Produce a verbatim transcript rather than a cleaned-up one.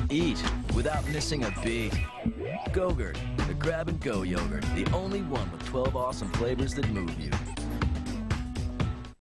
Eat without missing a beat. Go-Gurt, the grab-and-go yogurt. The only one with twelve awesome flavors that move you.